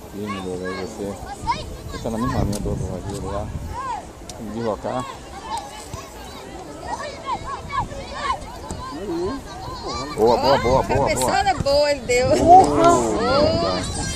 Lindo, velho, você. Você tá na mesma linha do outro zagueiro lá. Tem que deslocar. Boa, boa, boa, boa, boa. Cabeçada boa ele deu. Boa.